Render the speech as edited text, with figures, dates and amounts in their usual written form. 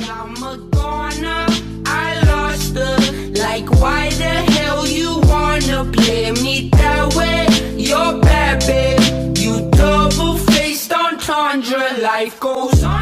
I'm a goner, I lost her. Like why the hell you wanna play me that way? You're bad, babe. You double-faced entendre. Life goes on.